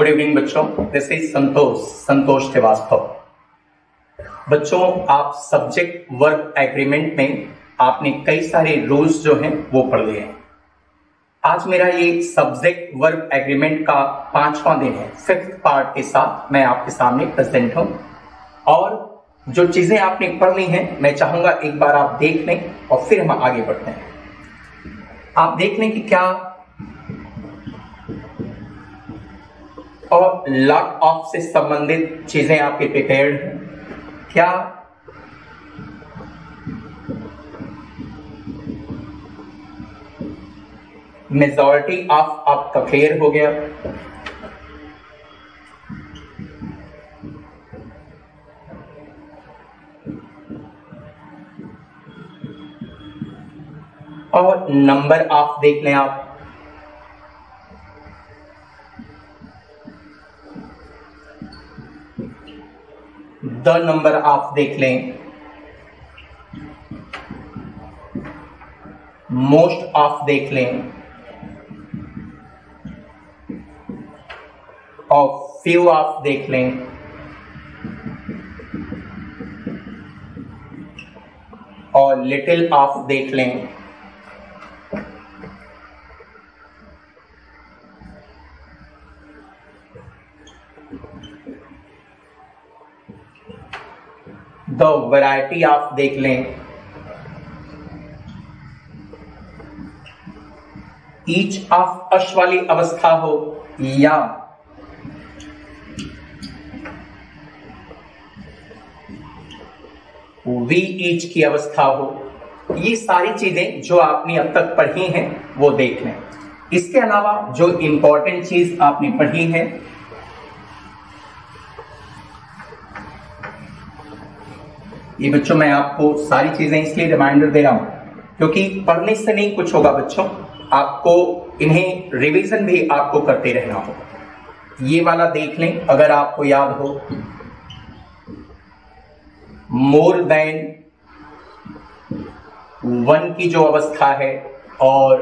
Good evening बच्चों, this is Santosh Srivastava. बच्चों, आप सब्जेक्ट वर्ब एग्रीमेंट में आपने कई सारे रूल्स जो हैं वो पढ़ लिए हैं। आज मेरा ये सब्जेक्ट वर्ब एग्रीमेंट का 5वां दिन है। 5th पार्ट के साथ मैं आपके सामने प्रेजेंट हूं और जो चीजें आपने पढ़ ली हैं मैं चाहूंगा एक बार आप देख लें और फिर हम आगे बढ़ते हैं। आप देख लें कि क्या और लॉट ऑफ से संबंधित चीजें आपके प्रिपेयर्ड हैं क्या? मेजॉरिटी ऑफ आपका क्लियर हो गया? और नंबर ऑफ देख लें आप। द नंबर ऑफ देख लें। मोस्ट ऑफ देख लें और फ्यू ऑफ देख लें और लिटिल ऑफ देख लें। द वैरायटी ऑफ देख लें। ईच ऑफ अश वाली अवस्था हो या वी ईच की अवस्था हो, ये सारी चीजें जो आपने अब तक पढ़ी हैं वो देख लें। इसके अलावा जो इंपॉर्टेंट चीज आपने पढ़ी है, ये बच्चों मैं आपको सारी चीजें इसलिए रिमाइंडर दे रहा हूं क्योंकि पढ़ने से नहीं कुछ होगा बच्चों, आपको इन्हें रिवीजन भी आपको करते रहना होगा। ये वाला देख लें अगर आपको याद हो। मोर देन वन की जो अवस्था है और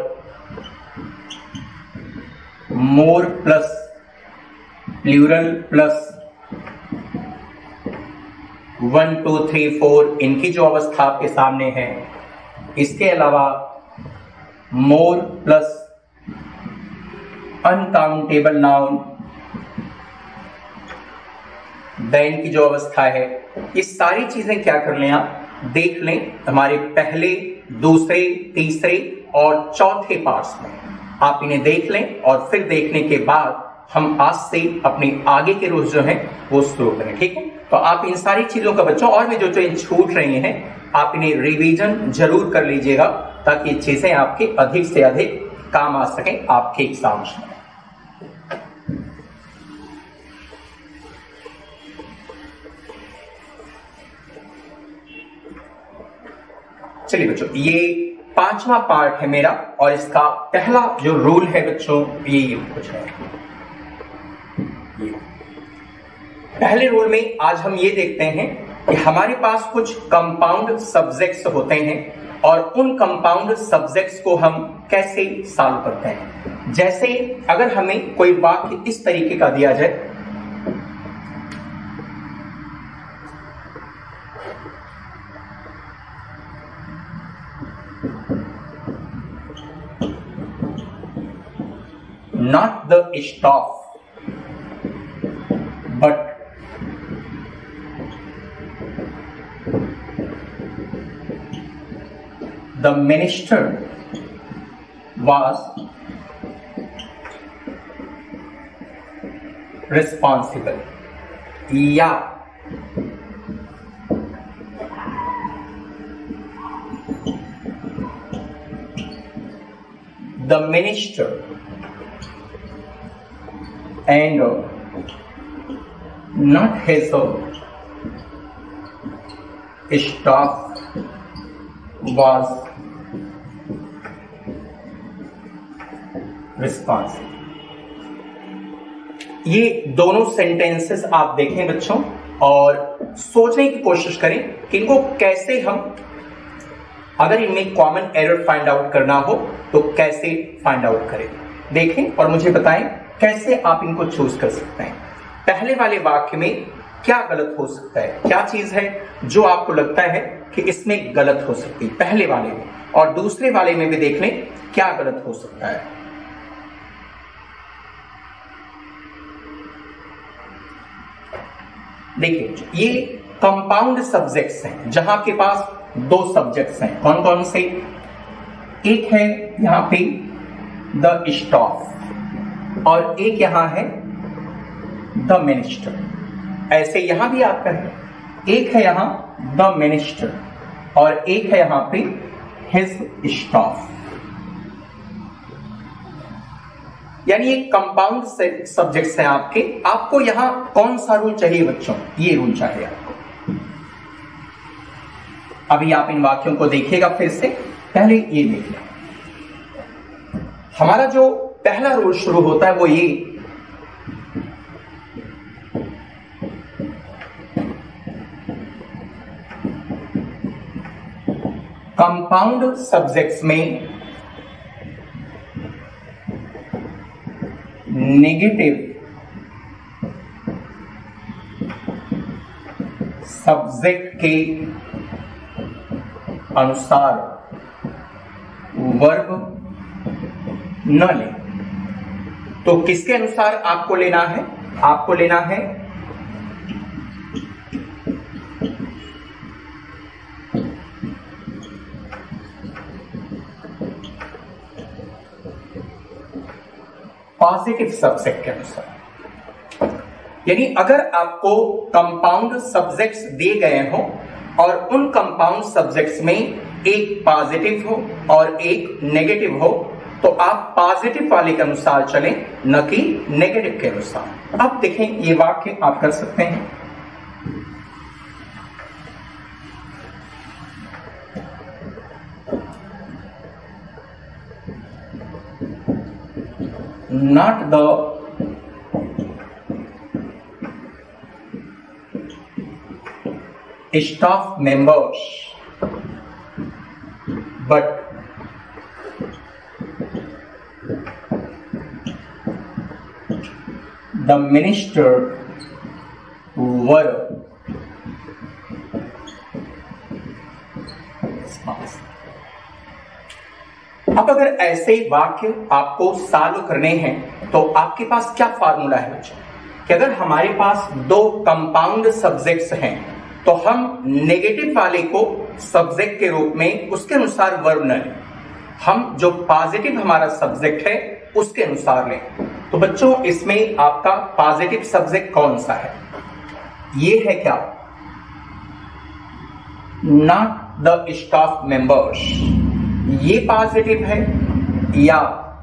मोर प्लस प्लूरल प्लस 1 2 3 4 इनकी जो अवस्था आपके सामने है। इसके अलावा more plus uncountable noun then की जो अवस्था है, ये सारी चीजें क्या कर लें आप देख लें हमारे पहले, दूसरे, तीसरे और चौथे पार्ट्स में। आप इन्हें देख लें और फिर देखने के बाद हम आज से अपने आगे के रूल्स जो हैं वो शुरू करें, ठीक है? तो आप इन सारी चीजों का बच्चों और भी जो छूट रही हैं आप इन्हें रिवीजन जरूर कर लीजिएगा ताकि ये चीजें आपके अधिक से अधिक काम आ सकें आपके एग्जाम्स में। चलिए बच्चों, ये 5वां पार्ट है मेरा और इसका पहला जो रूल है बच्चों ये कुछ है। पहले रूल में आज हम ये देखते हैं कि हमारे पास कुछ कंपाउंड सब्जेक्ट्स होते हैं और उन कंपाउंड सब्जेक्ट्स को हम कैसे सॉल्व करते हैं। जैसे अगर हमें कोई वाक्य इस तरीके का दिया जाए, not the staff but the minister was responsible, या the minister and not his staff was responsible। ये दोनों सेंटेंसेस आप देखें बच्चों और सोचने की कोशिश करें कि इनको कैसे हम, अगर इनमें कॉमन एरर फाइंड आउट करना हो तो कैसे फाइंड आउट करें। देखें और मुझे बताएं कैसे आप इनको चूज कर सकते हैं। पहले वाले वाक्य में क्या गलत हो सकता है, क्या चीज है जो आपको लगता है कि इसमें गलत हो सकती है पहले वाले में, और दूसरे वाले में भी देख लें क्या गलत हो सकता है। देखिए ये कंपाउंड सब्जेक्ट्स हैं, जहां आपके पास दो सब्जेक्ट्स हैं। कौन कौन से? एक है यहां पे द स्टाफ और एक यहां है द मिनिस्टर। ऐसे यहां भी आपका है, एक है यहां द मिनिस्टर और एक है यहां पे हिज स्टाफ। यानी ये कंपाउंड सब्जेक्ट्स हैं आपके। आपको यहां कौन सा रूल चाहिए बच्चों? ये रूल चाहिए आपको। अभी आप इन वाक्यों को देखिएगा फिर से। पहले ये देखिए, हमारा जो पहला रूल शुरू होता है वो ये, कंपाउंड सब्जेक्ट्स में नेगेटिव सब्जेक्ट के अनुसार वर्ब न लें। तो किसके अनुसार आपको लेना है? आपको लेना है पॉजिटिव सब्जेक्ट के अनुसार। यानी अगर आपको कंपाउंड सब्जेक्ट्स दिए गए हों और उन कंपाउंड सब्जेक्ट्स में एक पॉजिटिव हो और एक नेगेटिव हो, तो आप पॉजिटिव वाले के अनुसार चलें, न कि नेगेटिव के अनुसार। अब देखें ये वाक्य आप कर सकते हैं। Not the staff members, but the minister were अब अगर ऐसे वाक्य आपको सॉल्व करने हैं तो आपके पास क्या फार्मूला है बच्चों? कि अगर हमारे पास दो कंपाउंड सब्जेक्ट्स हैं तो हम नेगेटिव वाले को सब्जेक्ट के रूप में उसके अनुसार वर्ब न लें, हम जो पॉजिटिव हमारा सब्जेक्ट है उसके अनुसार लें। तो बच्चों इसमें आपका पॉजिटिव सब्जेक्ट कौन सा है? ये है क्या? Not the staff members. ये पॉजिटिव है या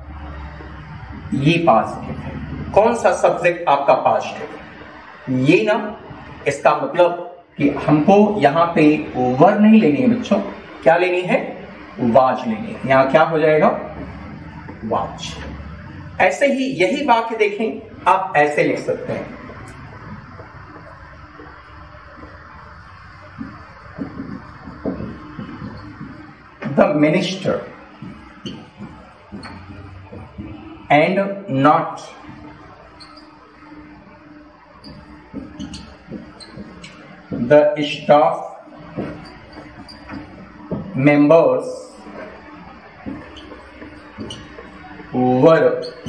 ये पॉजिटिव है? कौन सा सब्जेक्ट आपका पॉजिटिव है? ये ना। इसका मतलब कि हमको यहां पे वर्ब नहीं लेनी है बच्चों, क्या लेनी है? वाज लेनी है। यहां क्या हो जाएगा? वाज। ऐसे ही यही वाक्य देखें, आप ऐसे लिख सकते हैं, the minister and not the staff members were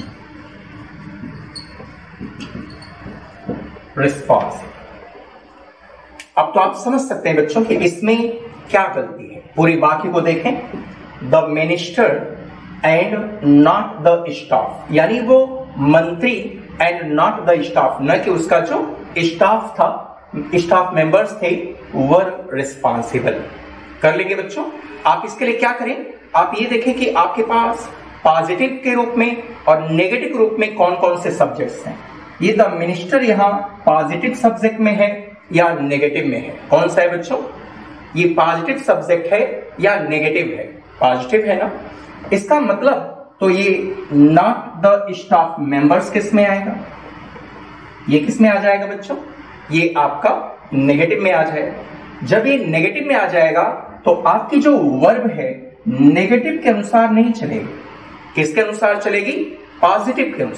responsible। अब तो आप समझ सकते हैं बच्चों कि इसमें क्या गलती है। पूरी वाक्य को देखें, the minister and not the staff, यानी वो मंत्री एंड नॉट द स्टाफ, न कि उसका जो स्टाफ था, स्टाफ मेंबर्स थे, वर रिस्पॉन्सिबल। कर लेंगे बच्चों। आप इसके लिए क्या करें? आप ये देखें कि आपके पास पॉजिटिव के रूप में और नेगेटिव रूप में कौन कौन से सब्जेक्ट्स हैं। ये द मिनिस्टर यहां पॉजिटिव सब्जेक्ट में है या नेगेटिव में है? कौन सा है बच्चों? ये पॉजिटिव सब्जेक्ट है या नेगेटिव है? पॉजिटिव है ना। इसका मतलब तो ये नॉट द स्टाफ मेंबर्स किस में आएगा? ये किस में आ जाएगा बच्चों? ये आपका नेगेटिव में आ जाएगा। जब ये नेगेटिव में आ जाएगा तो आपकी जो वर्ब है नेगेटिव के अनुसार नहीं चलेगी। किसके अनुसार चलेगी? पॉजिटिव के अनुसार।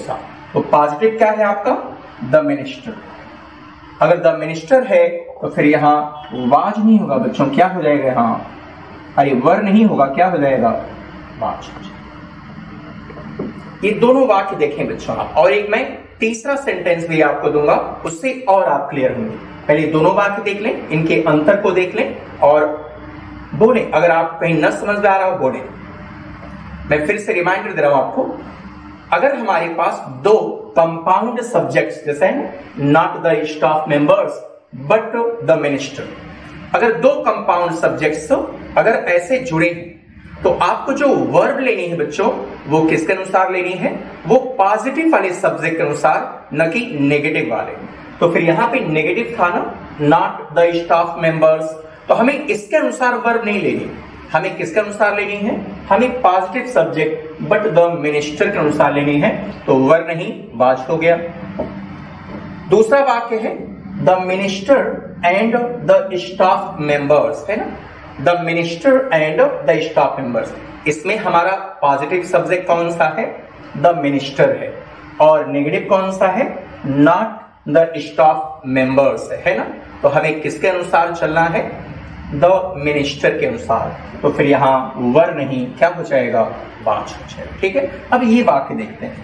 तो पॉजिटिव क्या है आपका? The minister. अगर द मिनिस्टर है तो फिर यहां वाज नहीं होगा बच्चों, क्या हो जाएगा यहां? अरे वर नहीं होगा, क्या हो जाएगा? वाज हो जाएगा। ये दोनों वाक्य देखें बच्चों आप, और एक मैं तीसरा सेंटेंस भी आपको दूंगा, उससे और आप क्लियर होंगे। पहले दोनों वाक्य देख लें, इनके अंतर को देख लें और बोलें। अगर आप कहीं न समझ में आ रहा हो बोलें। मैं फिर से रिमाइंडर दे रहा हूं आपको, अगर हमारे पास दो कंपाउंड सब्जेक्ट्स जैसे है not the staff members but the minister, अगर दो कंपाउंड सब्जेक्ट्स अगर ऐसे जुड़े हैं तो आपको जो वर्ब लेनी है बच्चों वो किसके अनुसार लेनी है? वो पॉजिटिव वाले सब्जेक्ट के अनुसार, न कि नेगेटिव वाले। तो फिर यहां पे नेगेटिव था ना, नॉट द स्टाफ मेंबर्स, तो हमें इसके अनुसार वर्ब नहीं लेनी, हमें किसके अनुसार लेनी है? हमें positive subject but the minister के अनुसार लेनी है, तो वर्ब नहीं वाज हो गया। दूसरा वाक्य है the minister and the staff members, है ना, the minister and the staff members. इसमें हमारा पॉजिटिव सब्जेक्ट कौन सा है? द मिनिस्टर है, और नेगेटिव कौन सा है? नॉट द स्टाफ मेंबर्स, है ना। तो हमें किसके अनुसार चलना है? द मिनिस्टर के अनुसार। तो फिर यहां वर नहीं, क्या हो जाएगा? वाज हो जाएगा। ठीक है, अब ये वाक्य देखते हैं।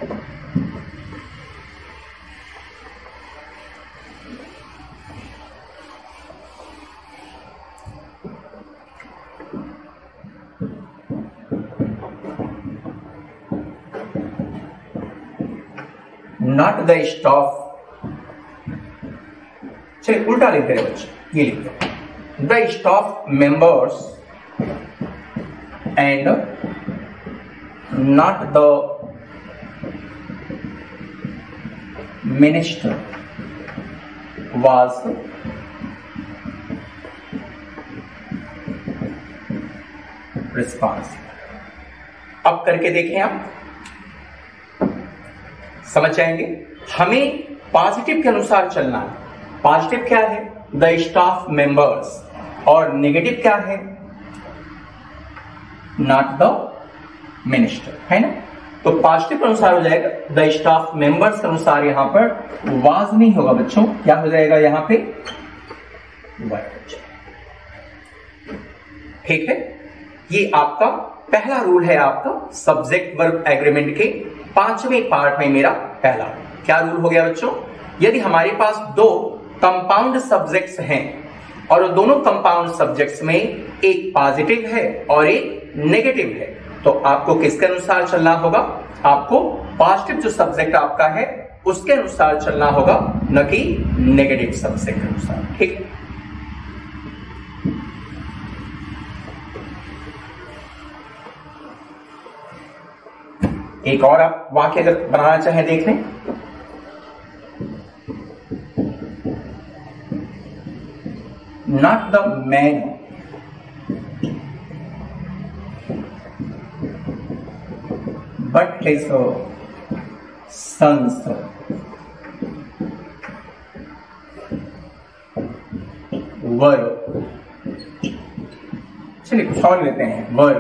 नॉट द स्टाफ, चलिए उल्टा लिखते हैं बच्चे, ये लिखते हैं the staff members and not the minister was responsible. अब करके देखें, आप समझ जाएंगे। हमें पॉजिटिव के अनुसार चलना है। पॉजिटिव क्या है? द स्टाफ मेंबर्स, और नेगेटिव क्या है? नॉट द मिनिस्टर, है ना। तो पॉजिटिव के अनुसार हो जाएगा द स्टाफ मेंबर्स के अनुसार, यहां पर वाज नहीं होगा बच्चों, क्या हो जाएगा यहां पे? वर्ब। ठीक है, ये आपका पहला रूल है, आपका सब्जेक्ट वर्ब एग्रीमेंट के 5वें पार्ट में मेरा पहला। क्या रूल हो गया बच्चों? यदि हमारे पास दो कंपाउंड सब्जेक्ट्स हैं और दोनों कंपाउंड सब्जेक्ट्स में एक पॉजिटिव है और एक नेगेटिव है, तो आपको किसके अनुसार चलना होगा? आपको पॉजिटिव जो सब्जेक्ट आपका है उसके अनुसार चलना होगा, न कि नेगेटिव सब्जेक्ट के अनुसार। ठीक है, एक और आप वाक्य अगर बनाना चाहें देख लें। Not the man but his sons were, चलिए कुछ और लेते हैं, वर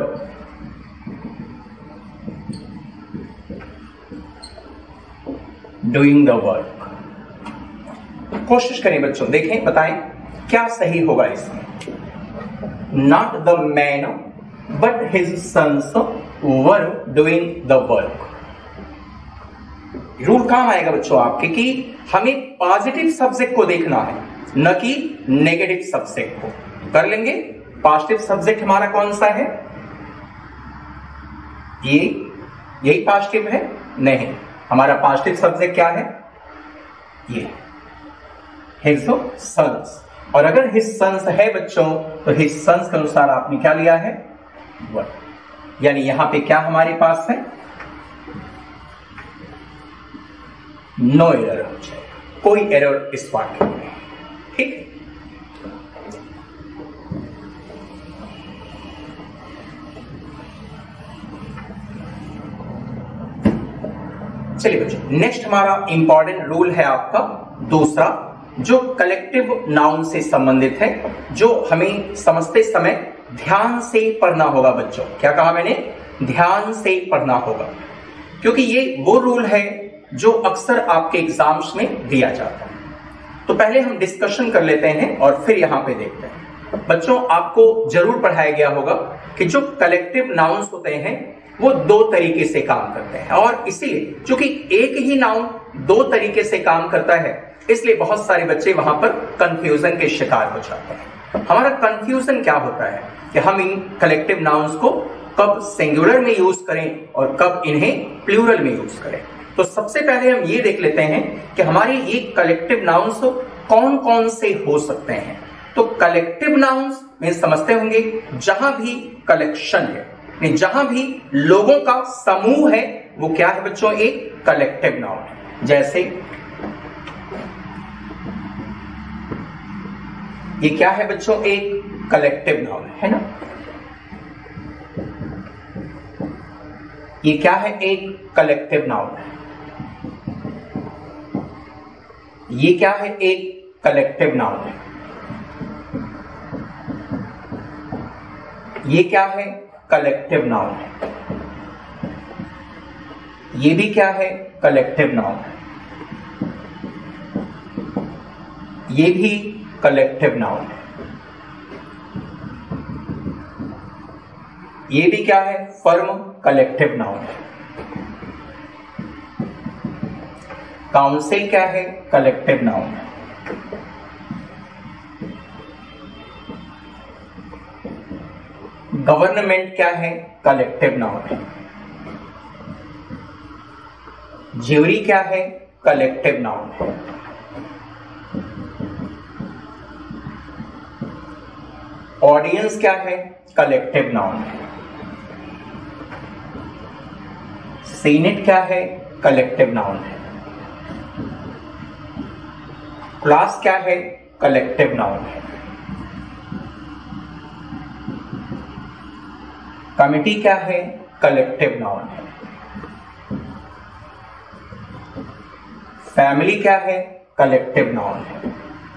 डूइंग द वर्क। कोशिश करें बच्चों, देखें, बताएं क्या सही होगा इसमें। Not the man but his sons were doing the work. Rule काम आएगा बच्चों आपके कि हमें पॉजिटिव सब्जेक्ट को देखना है, न कि नेगेटिव सब्जेक्ट को। कर लेंगे। पॉजिटिव सब्जेक्ट हमारा कौन सा है? ये, यही पॉजिटिव है? नहीं, हमारा पॉजिटिव सब्जेक्ट क्या है? ये हिज सन्स। और अगर हिज सन्स है बच्चों तो हिज सन्स के अनुसार आपने क्या लिया है? वर्ब। यानी यहां पे क्या हमारे पास है? नो एरर हो जाएगा, कोई एरर इस वाक्य में नहीं। ठीक है, चलिए बच्चों, नेक्स्ट हमारा इंपॉर्टेंट रूल है आपका दूसरा, जो कलेक्टिव नाउन से संबंधित है, जो हमें समझते समय ध्यान से पढ़ना होगा बच्चों। क्या कहा मैंने? ध्यान से पढ़ना होगा, क्योंकि ये वो रूल है जो अक्सर आपके एग्जाम्स में दिया जाता है। तो पहले हम डिस्कशन कर लेते हैं और फिर यहां पे देखते हैं। बच्चों, आपको जरूर पढ़ाया गया होगा कि जो कलेक्टिव नाउन्स होते हैं वो दो तरीके से काम करते हैं, और इसीलिए क्योंकि एक ही नाउन दो तरीके से काम करता है, इसलिए बहुत सारे बच्चे वहां पर कंफ्यूजन के शिकार हो जाते हैं। हमारा कंफ्यूजन क्या होता है कि हम इन कलेक्टिव नाउन्स को कब सिंगुलर में यूज करें और कब इन्हें प्लूरल में यूज करें। तो सबसे पहले हम ये देख लेते हैं कि हमारे ये कलेक्टिव नाउन्स कौन कौन से हो सकते हैं। तो कलेक्टिव नाउन्स में समझते होंगे जहां भी कलेक्शन है, जहां भी लोगों का समूह है, वो क्या है बच्चों, एक कलेक्टिव नाउन है। जैसे ये क्या है बच्चों, एक कलेक्टिव नाउन है ना। ये क्या है, एक कलेक्टिव नाउन है। ये क्या है, एक कलेक्टिव नाउन है। ये क्या है, कलेक्टिव नाउन है। ये भी क्या है, कलेक्टिव नाउन है। ये भी कलेक्टिव नाउन है। ये भी क्या है, फर्म कलेक्टिव नाउन है। काउंसिल क्या है, कलेक्टिव नाउन है। गवर्नमेंट क्या है, कलेक्टिव नाउन है। ज्यूरी क्या है, कलेक्टिव नाउन है। ऑडियंस क्या है, कलेक्टिव नाउन है। सीनेट क्या है, कलेक्टिव नाउन है। क्लास क्या है, कलेक्टिव नाउन है। कमिटी क्या है, कलेक्टिव नाउन है। फैमिली क्या है, कलेक्टिव नाउन है।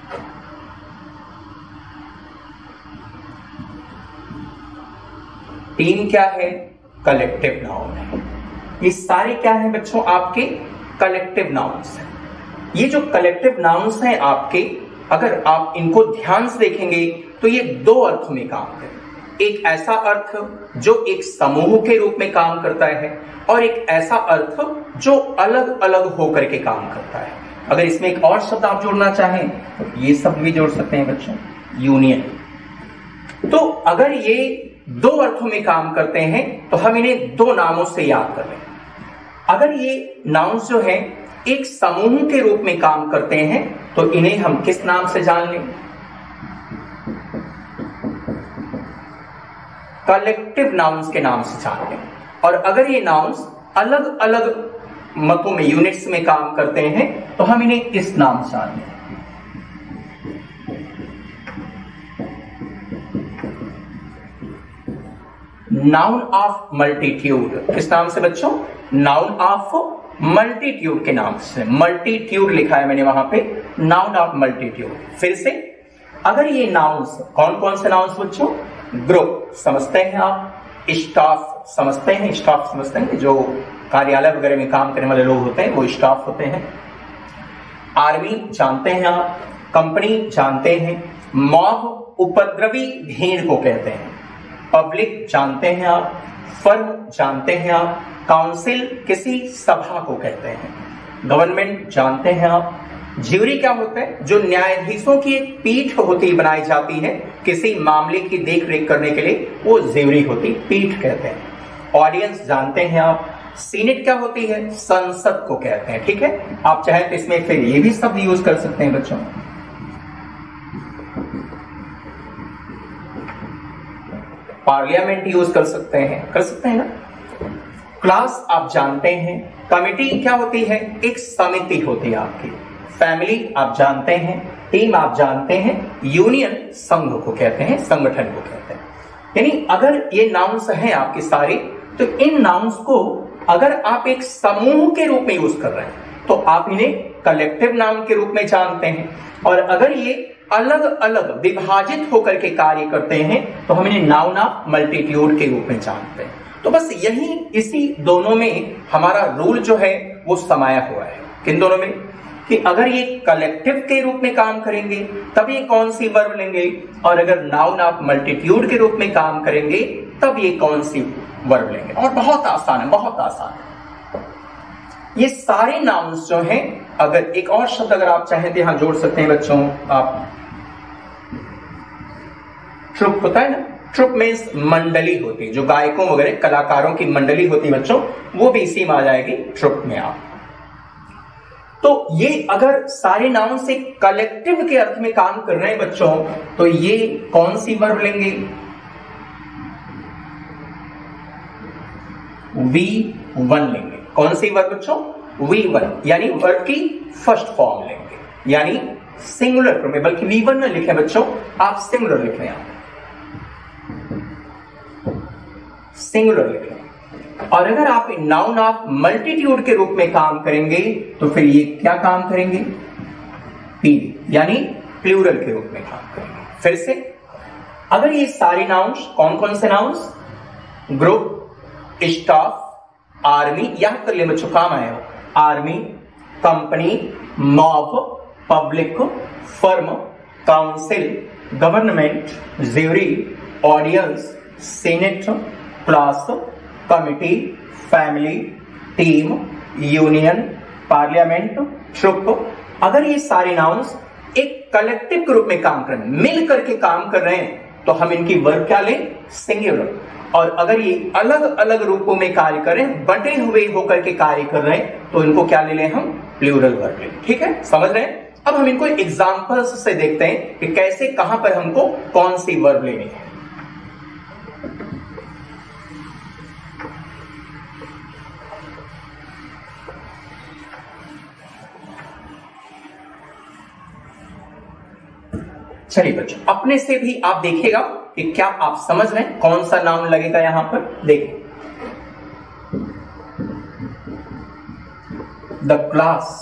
टीम क्या है, कलेक्टिव नाउन है। ये सारे क्या है बच्चों, आपके कलेक्टिव नाउन्स हैं। ये जो कलेक्टिव नाउन्स हैं आपके, अगर आप इनको ध्यान से देखेंगे तो ये दो अर्थों में काम करते हैं। एक ऐसा अर्थ जो एक समूह के रूप में काम करता है, और एक ऐसा अर्थ जो अलग अलग होकर के काम करता है। अगर इसमें एक और शब्द आप जोड़ना चाहें तो ये शब्द भी जोड़ सकते हैं बच्चों, यूनियन। तो अगर ये दो अर्थों में काम करते हैं तो हम इन्हें दो नामों से याद कर लें। अगर ये नाउन्स जो है एक समूह के रूप में काम करते हैं तो इन्हें हम किस नाम से जान लें, कलेक्टिव नाउन्स के नाम से जान लें। और अगर ये नाउन्स अलग अलग मतों में, यूनिट्स में काम करते हैं तो हम इन्हें इस नाम से जान लें, नाउन ऑफ मल्टीट्यूड। किस नाम से बच्चों, नाउन ऑफ मल्टीट्यूड के नाम से। मल्टीट्यूड लिखा है मैंने वहां पे, नाउन ऑफ मल्टीट्यूड। फिर से, अगर ये नाउन्स, कौन कौन से नाउन्स बच्चों, ग्रुप समझते हैं आप, स्टाफ समझते हैं, स्टाफ समझते हैं, जो कार्यालय वगैरह में काम करने वाले लोग होते हैं वो स्टाफ होते हैं। आर्मी जानते हैं आप, कंपनी जानते हैं, मॉब उपद्रवी भीड़ को कहते हैं, पब्लिक जानते हैं आप, फर्म जानते हैं आप, काउंसिल किसी सभा को कहते हैं, गवर्नमेंट जानते हैं आप। ज्यूरी क्या होता है, जो न्यायाधीशों की एक पीठ होती बनाई जाती है किसी मामले की देख रेख करने के लिए, वो ज्यूरी होती, पीठ कहते हैं। ऑडियंस जानते हैं आप। सीनेट क्या होती है, संसद को कहते हैं। ठीक है, आप चाहे तो इसमें फिर ये भी शब्द यूज कर सकते हैं बच्चों, पार्लियामेंट यूज कर सकते हैं ना। क्लास आप जानते हैं। कमिटी क्या होती है, एक समिति होती है आपकी। फैमिली आप जानते हैं। टीम आप जानते हैं। यूनियन संघ को कहते हैं, संगठन को कहते हैं। यानी अगर ये नाउन्स हैं आपके सारे, तो इन नाउन्स को अगर आप एक समूह के रूप में यूज कर रहे हैं तो आप इन्हें कलेक्टिव नाउन के रूप में जानते हैं, और अगर ये अलग अलग विभाजित होकर के कार्य करते हैं तो हम इन्हें नाउन ऑफ मल्टीट्यूड के रूप में जानते हैं। तो बस यही, इसी दोनों में हमारा रूल जो है वो समाया हुआ है। किन दोनों में? कि अगर ये कलेक्टिव के रूप में काम करेंगे तब ये कौन सी वर्ब लेंगे, और अगर नाउन ऑफ मल्टीट्यूड के रूप में काम करेंगे तब ये कौन सी वर्ब लेंगे। और बहुत आसान है, बहुत आसान है। ये सारे नाउन्स जो हैं, अगर एक और शब्द अगर आप चाहें तो यहां जोड़ सकते हैं बच्चों आप, ट्रुप होता है ना, ट्रुप मीन्स मंडली होती है, जो गायकों वगैरह कलाकारों की मंडली होती है बच्चों, वो भी इसी में आ जाएगी ट्रुप में आप। तो ये अगर सारे नाउन से कलेक्टिव के अर्थ में काम कर रहे हैं बच्चों, तो ये कौन सी वर्ब लेंगे? V1 लेंगे। कौन सी वर्ब बच्चों? V1, यानी वर्ब की फर्स्ट फॉर्म लेंगे, यानी सिंगुलर में, बल्कि V1 न लिखें बच्चों, आप सिंगुलर लिखें, यहां सिंगुलर लिखें। और अगर आप नाउन ऑफ मल्टीट्यूड के रूप में काम करेंगे तो फिर ये क्या काम करेंगे? P, यानी प्लूरल के रूप में काम करेंगे। फिर से, अगर ये सारे नाउन्स, कौन कौन से नाउन्स? ग्रुप, स्टाफ, आर्मी, याद कर ले बच्चों, काम आया हो, army, company, mob, public, firm, council, government, jury, audience, senate, class, committee, family, team, union, parliament, troop, अगर ये सारे नाउन्स एक कलेक्टिव के रूप में काम कर रहे हैं, मिल करके काम कर रहे हैं, तो हम इनकी वर्ब क्या लें? सिंगुलर। और अगर ये अलग अलग रूपों में कार्य करें, बटे हुए होकर के कार्य कर रहे हैं, तो इनको क्या ले लें हम? प्लूरल वर्ब लें। ठीक है, समझ रहे हैं? अब हम इनको एग्जांपल्स से देखते हैं कि कैसे, कहां पर हमको कौन सी वर्ब लेनी है। चलिए बच्चों, अपने से भी आप देखिएगा कि क्या आप समझ रहे हैं कौन सा नाउन लगेगा यहां पर। देखिए, the class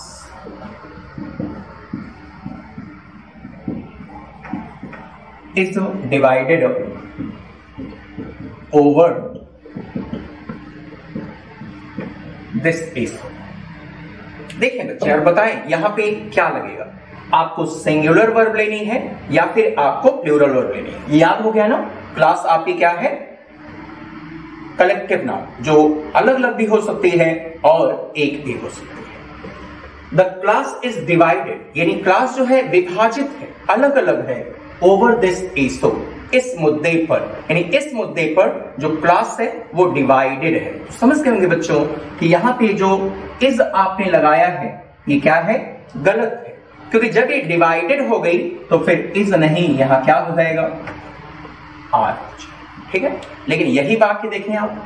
is divided over this is. देखिए बच्चे, और बताएं यहां पे क्या लगेगा, आपको सिंगुलर वर्ब लेनी है या फिर आपको प्लूरल वर्ब लेनी है। याद हो गया ना, क्लास आपकी क्या है? कलेक्टिव नाउन, जो अलग अलग भी हो सकती है और एक भी हो सकती है। द क्लास इज डिवाइडेड, यानी क्लास जो है विभाजित है, अलग अलग है, ओवर दिस इशू, इस मुद्दे पर, यानी इस मुद्दे पर जो क्लास है वो डिवाइडेड है। तो समझ गए होंगे बच्चों कि यहां पे जो इज आपने लगाया है ये क्या है? गलत है, क्योंकि जब ये डिवाइडेड हो गई तो फिर इज नहीं, यहां क्या हो जाएगा? आर। ठीक है, लेकिन यही वाक्य देखें आप,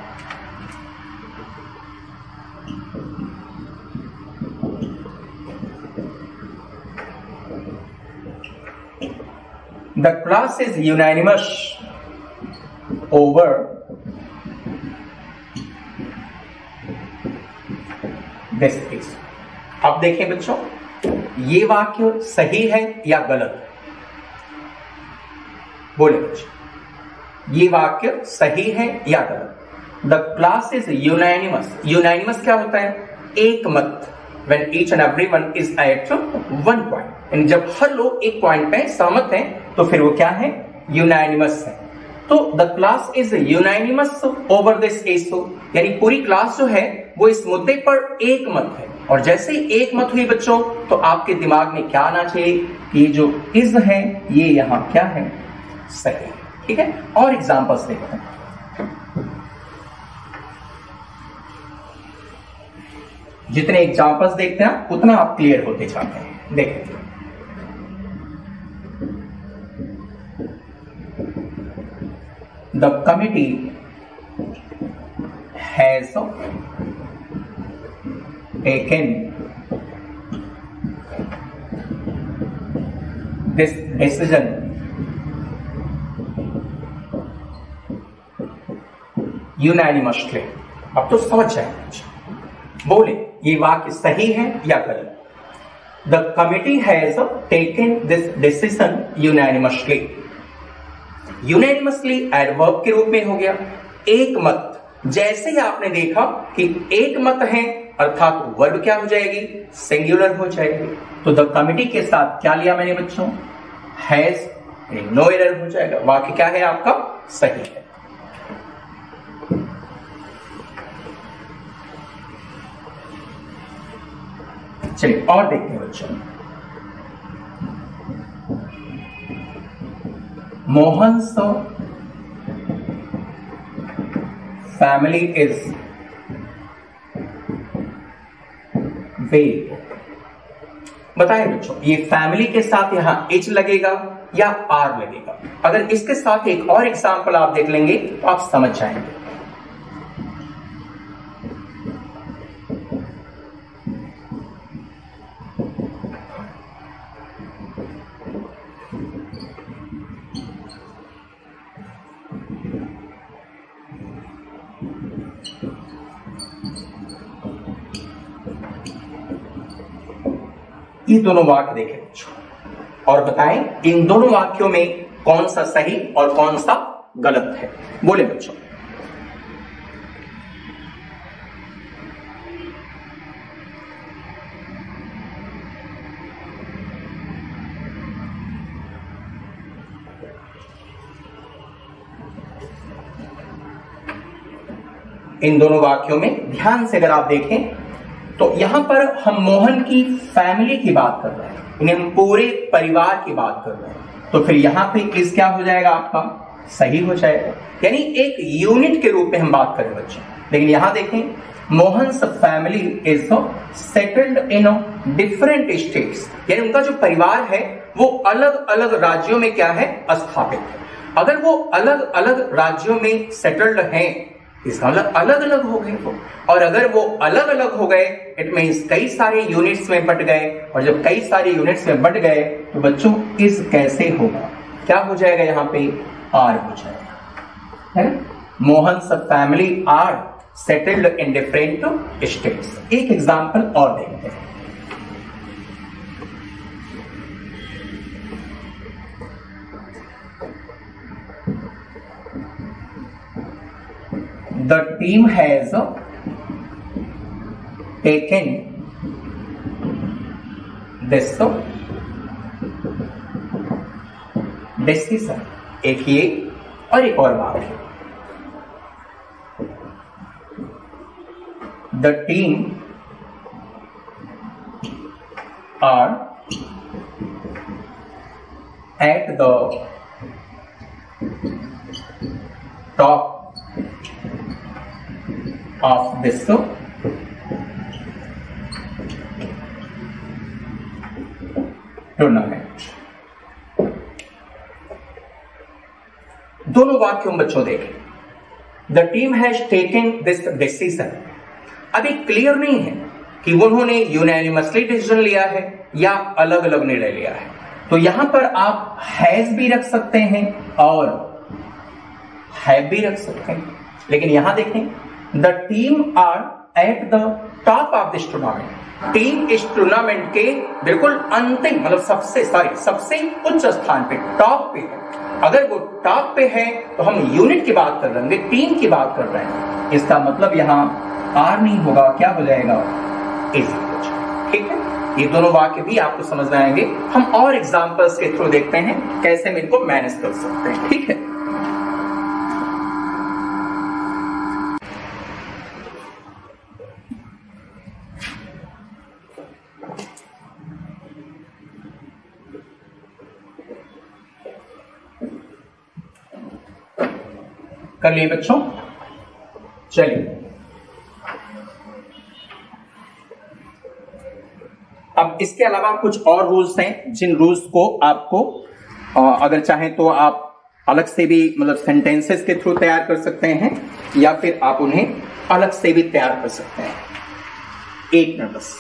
the class is unanimous over this is. अब देखें बच्चों, ये वाक्य सही है या गलत? बोले बच्चों, ये वाक्य सही है या गलत? The class is unanimous. Unanimous क्या होता है? एक मत। When each and everyone is at one point, यानी जब हर लोग एक पॉइंट पे सहमत हैं तो फिर वो क्या है? यूनानिमस है। तो the class is unanimous over this issue, यानी पूरी क्लास जो है वो इस मुद्दे पर एक मत है। और जैसे एक मत हुई बच्चों, तो आपके दिमाग में क्या आना चाहिए कि ये जो इज है ये यहां क्या है? सही है। ठीक है, और एग्जांपल्स देखते हैं। जितने एग्जांपल्स देखते हैं उतना आप क्लियर होते जाते हैं। देखिए, the committee has taken this decision unanimously. अब तो समझ जाए, बोले ये वाक्य सही है या गलत? The committee has taken this decision unanimously. Unanimously adverb के रूप में हो गया। एक मत, जैसे ही आपने देखा कि एक मत है अर्थात वर्ब क्या हो जाएगी, सिंगुलर हो जाएगी। तो द कमिटी के साथ क्या लिया मैंने बच्चों, हैज, नो एरर हो जाएगा। वाक्य क्या है आपका, सही है। चलिए और देखते हैं बच्चों, मोहन्स फैमिली इज वेरी। बताएं बच्चों, ये फैमिली के साथ यहां इज लगेगा या आर लगेगा। अगर इसके साथ एक और एग्जाम्पल आप देख लेंगे तो आप समझ जाएंगे। ये दोनों वाक्य देखें बच्चों और बताएं इन दोनों वाक्यों में कौन सा सही और कौन सा गलत है। बोले बच्चों, इन दोनों वाक्यों में ध्यान से अगर आप देखें तो यहां पर हम मोहन की फैमिली की बात कर रहे हैं, इन्हें हम पूरे परिवार की बात कर रहे हैं। तो फिर यहां पे इस क्या हो जाएगा आपका, सही हो जाएगा, यानी एक यूनिट के रूप में हम बात करें बच्चों। लेकिन यहां देखें, Mohan's family is settled in different states, यानी उनका जो परिवार है वो अलग अलग राज्यों में क्या है, स्थापित है। अगर वो अलग अलग राज्यों में सेटल्ड हैं, इसका मतलब अलग अलग हो गए वो, और अगर वो अलग अलग हो गए इट मींस कई सारे यूनिट्स में बट गए, और जब कई सारे यूनिट्स में बट गए तो बच्चों इस कैसे होगा, क्या हो जाएगा, यहां पे आर हो जाएगा, है ना। Mohan's family are settled in different states. एक एग्जांपल और देखते हैं। The team has taken this decision। एक ये और एक और बात है, the team are at the top of this tournament. दोनों वाक्यों बच्चों देखें, the team has taken this decision. अभी क्लियर नहीं है कि उन्होंने यूनानिमसली डिसीजन लिया है या अलग अलग निर्णय लिया है। तो यहां पर आप हैज भी रख सकते हैं और हैव भी रख सकते हैं। लेकिन यहां देखें, the team are at the top of this tournament. Team इस टूर्नामेंट के बिल्कुल अंतिम, मतलब सबसे उच्च स्थान पे, टॉप पे है। अगर वो टॉप पे है तो हम यूनिट की बात कर रहे हैं, टीम की बात कर रहे हैं। इसका मतलब यहां आर नहीं होगा, क्या हो जाएगा, इज हो जाएगा। ठीक है, ये दोनों वाक्य भी आपको समझ में आएंगे। हम और एग्जांपल्स के थ्रू देखते हैं कैसे हम इनको मैनेज कर सकते हैं। ठीक है, कर लिए बच्चों। चलिए अब इसके अलावा कुछ और रूल्स हैं, जिन रूल्स को आपको अगर चाहें तो आप अलग से भी, मतलब सेंटेंसेस के थ्रू तैयार कर सकते हैं या फिर आप उन्हें अलग से भी तैयार कर सकते हैं। एक मिनट बस।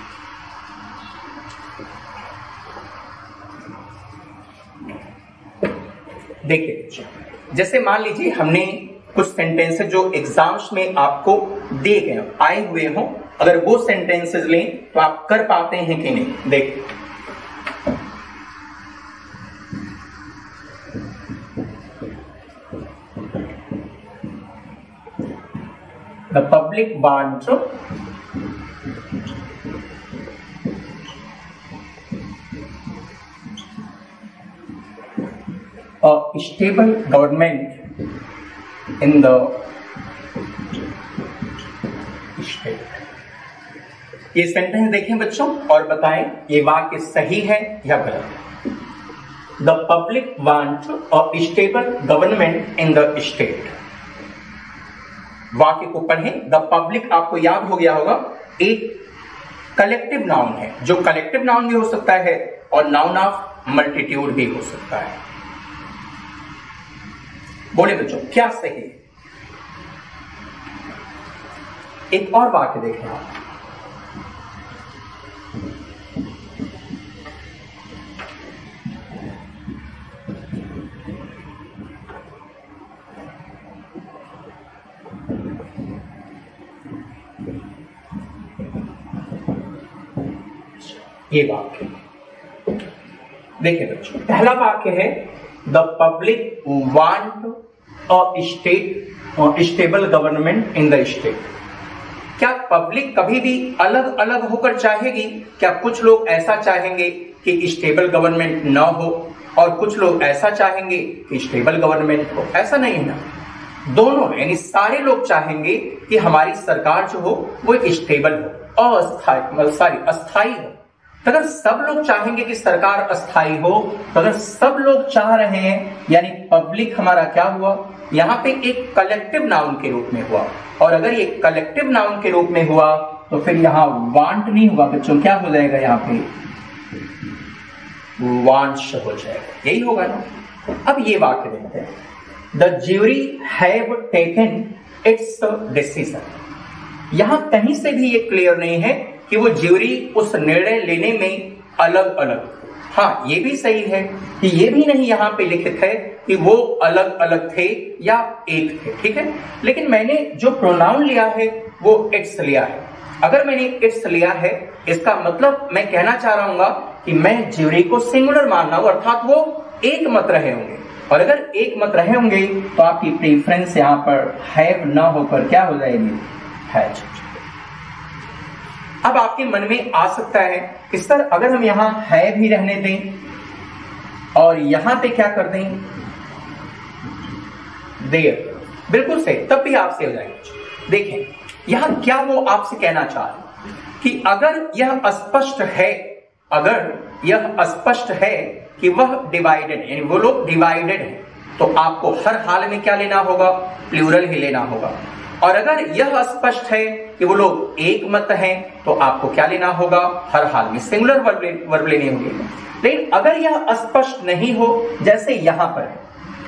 देखिए बच्चों, जैसे मान लीजिए हमने कुछ सेंटेंसेस जो एग्जाम्स में आपको दिए गए आए हुए हों, अगर वो सेंटेंसेस लें तो आप कर पाते हैं कि नहीं। देखिए, the public wants a stable government in the state। ये सेंटेंस देखें बच्चों और बताएं ये वाक्य सही है या गलत। The public want a stable government in the state. वाक्य को पढ़ें। द पब्लिक आपको याद हो गया होगा एक कलेक्टिव नाउन है, जो कलेक्टिव नाउन भी हो सकता है और नाउन ऑफ मल्टीट्यूड भी हो सकता है। बोले बच्चों क्या सही है? एक और वाक्य देखें आप। ये वाक्य देखिए बच्चों, पहला वाक्य है the public want a stable government in the state. क्या पब्लिक कभी भी अलग अलग होकर चाहेगी? क्या कुछ लोग ऐसा चाहेंगे कि स्टेबल गवर्नमेंट न हो और कुछ लोग ऐसा चाहेंगे कि स्टेबल गवर्नमेंट हो? ऐसा नहीं है ना, दोनों यानी सारे लोग चाहेंगे कि हमारी सरकार जो हो वो एक स्टेबल हो, अस्थाई हो। तो अगर सब लोग चाहेंगे कि सरकार अस्थाई हो, तो अगर सब लोग चाह रहे हैं यानी पब्लिक हमारा क्या हुआ? यहाँ पे एक कलेक्टिव नाउन के रूप में हुआ, और अगर ये कलेक्टिव नाउन के रूप में हुआ तो फिर यहाँ वांट नहीं हुआ बच्चों, क्या हो जाएगा? यहाँ पे वांश हो जाएगा, यही होगा ना। अब ये वाक्य देखते हैं, the jury have taken its decision. यहां कहीं से भी ये क्लियर नहीं है कि वो ज्यूरी उस निर्णय लेने में अलग अलग। हाँ ये भी सही है कि ये भी नहीं यहां पे लिखित है कि वो अलग अलग थे या एक थे, ठीक है। लेकिन मैंने जो प्रोनाउन लिया है वो इट्स लिया है। अगर मैंने इट्स लिया है इसका मतलब मैं कहना चाह रहा हूँ कि मैं ज्यूरी को सिंगुलर मान रहा हूं, अर्थात वो एक मत रहे होंगे। और अगर एक मत रहे होंगे तो आपकी प्रेफरेंस यहां पर हैव न होकर क्या हो जाएगी? हैज। अब आपके मन में आ सकता है कि सर अगर हम यहां हैव ही रहने दें और यहां पे क्या कर दें? देयर। बिल्कुल सही, तब भी आपसे हो जाएगा। देखें यहां क्या वो आपसे कहना चाह रहे कि अगर यह स्पष्ट है कि वह डिवाइडेड यानी वो लोग डिवाइडेड है, तो आपको हर हाल में क्या लेना होगा? प्लूरल ही लेना होगा। और अगर यह स्पष्ट है कि वो लोग एक मत हैं, तो आपको क्या लेना होगा? हर हाल में सिंगुलर वर्ब लेने होंगे। लेकिन अगर यह स्पष्ट नहीं हो, जैसे यहां पर है,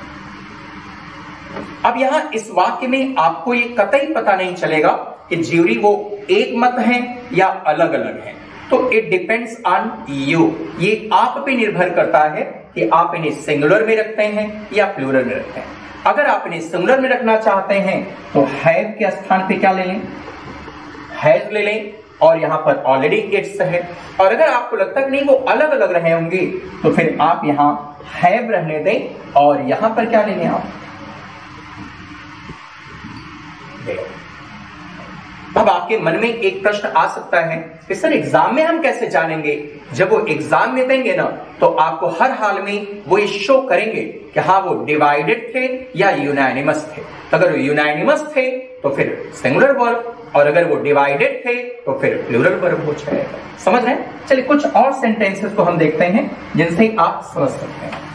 अब यहां इस वाक्य में आपको ये कतई पता नहीं चलेगा कि ज्यूरी वो एक मत हैं या अलग अलग हैं। तो इट डिपेंड्स ऑन यू, ये आप पे निर्भर करता है कि आप इन्हें सिंगुलर में रखते हैं या प्लूरल में रखते हैं। अगर आप इन्हें सिंगुलर में रखना चाहते हैं तो हैव के स्थान पे क्या ले लें? हैज ले लें, और यहां पर ऑलरेडी इट्स है। और अगर आपको लगता है कि नहीं वो अलग अलग रहे होंगे, तो फिर आप यहां हैव रहने दें और यहां पर क्या ले लें आप? अब आपके मन में एक प्रश्न आ सकता है कि सर एग्जाम में हम कैसे जानेंगे? जब वो एग्जाम में देंगे ना तो आपको हर हाल में वो ये शो करेंगे कि हाँ वो डिवाइडेड थे या यूनानिमस थे। तो अगर वो यूनानिमस थे तो फिर सिंगुलर वर्ब, और अगर वो डिवाइडेड थे तो फिर प्लूरल वर्ब हो जाएगा। समझ रहे हैं? चलिए कुछ और सेंटेंसेस को हम देखते हैं जिनसे आप समझ सकते हैं।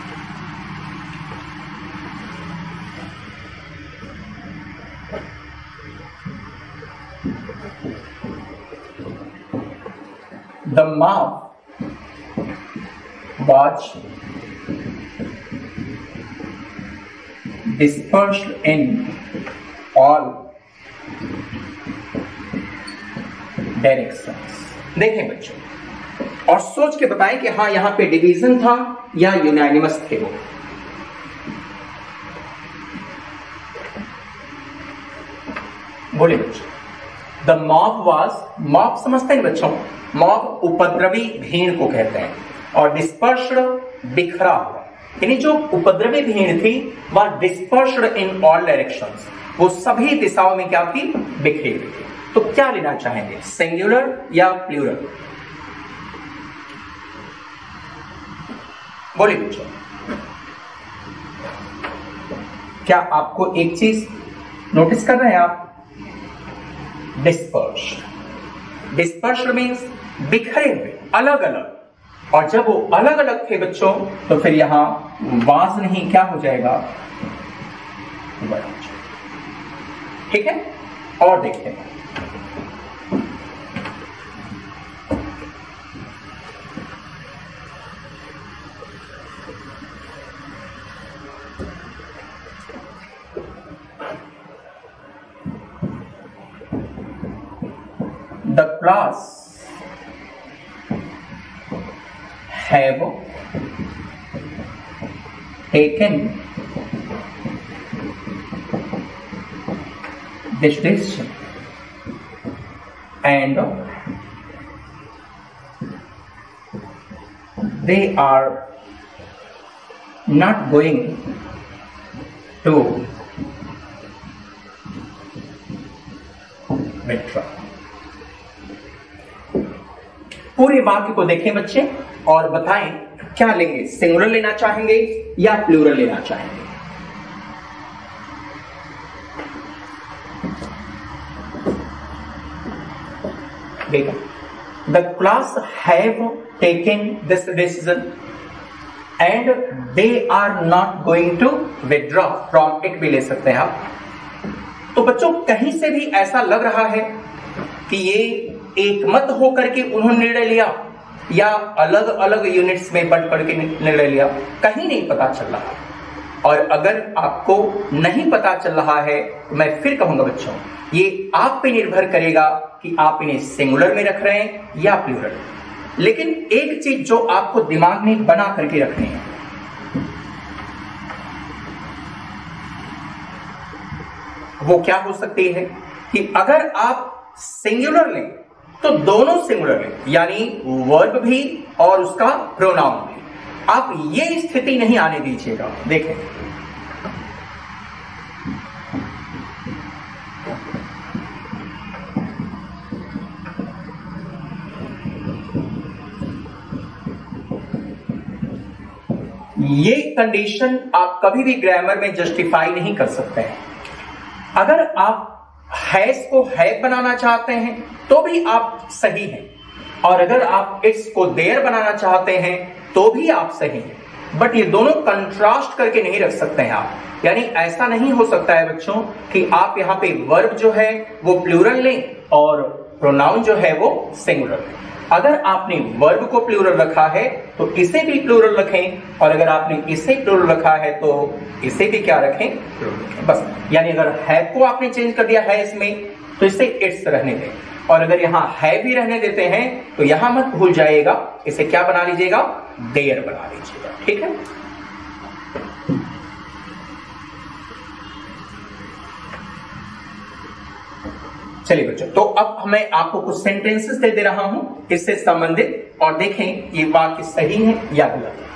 The mob was dispersed in all directions। देखें बच्चों और सोच के बताएं कि हाँ यहां पे डिवीजन था या यूनानिमस थे वो। बोले बच्चों, द मॉब वाज, मॉब समझते हैं बच्चों? मॉब उपद्रवी भीड़ को कहते हैं, और डिस्पर्स्ड बिखरा हुआ, यानी जो उपद्रवी भीड़ थी वह डिस्पर्स्ड इन ऑल डायरेक्शंस, वो सभी दिशाओं में क्या थी? बिखरी हुई थी। तो क्या लेना चाहेंगे? सिंगुलर या प्लूरल? बोलिए बच्चों। क्या आपको एक चीज नोटिस कर रहे हैं आप? डिस्पर्स्ड। डिस्पर्स्ड मीन्स बिखरे हुए, अलग अलग। और जब वो अलग अलग थे बच्चों, तो फिर यहां वाज नहीं, क्या हो जाएगा? वर्ड हो जाएगा। ठीक है, और देखते हैं। The class have taken this decision and they are not going to withdraw। पूरे वाक्य को देखें बच्चे और बताएं क्या लेंगे, सिंगुलर लेना चाहेंगे या प्लूरल लेना चाहेंगे। देखो, the class have taken this decision and they are not going to withdraw from it भी ले सकते हैं आप। तो बच्चों कहीं से भी ऐसा लग रहा है कि ये एक मत होकर के उन्होंने निर्णय लिया या अलग अलग यूनिट्स में बंट करके निर्णय लिया, कहीं नहीं पता चल रहा। और अगर आपको नहीं पता चल रहा है तो मैं फिर कहूंगा बच्चों, ये आप पे निर्भर करेगा कि आप इन्हें सिंगुलर में रख रहे हैं या प्लूरल। लेकिन एक चीज जो आपको दिमाग में बना करके रखनी है, वो क्या हो सकती है कि अगर आप सिंगुलर लें तो दोनों सिंगुलर लें, यानी वर्ब भी और उसका प्रोनाउन भी। आप ये स्थिति नहीं आने दीजिएगा। देखें, ये कंडीशन आप कभी भी ग्रामर में जस्टिफाई नहीं कर सकते हैं। अगर आप हैज को हैव बनाना चाहते हैं तो भी आप सही हैं, और अगर आप इट्स को देयर बनाना चाहते हैं तो भी आप सही हैं। बट ये दोनों कंट्रास्ट करके नहीं रख सकते हैं आप। यानी ऐसा नहीं हो सकता है बच्चों कि आप यहां पे वर्ब जो है वो प्लूरल लें और प्रोनाउन जो है वो सिंगुलर लें। अगर आपने वर्ब को प्लूरल रखा है तो इसे भी प्लूरल रखें, और अगर आपने इसे प्लूरल रखा है तो इसे भी क्या रखें? प्लूरल रखें। बस, यानी अगर हैव को आपने चेंज कर दिया है इसमें तो इसे इट्स रहने दें, और अगर यहां है भी रहने देते हैं तो यहां मत भूल जाइएगा, इसे क्या बना लीजिएगा? देयर बना लीजिएगा। ठीक है, चलिए बच्चों, तो अब मैं आपको कुछ सेंटेंसेस दे रहा हूं इससे संबंधित, और देखें ये वाक्य सही है या गलत है।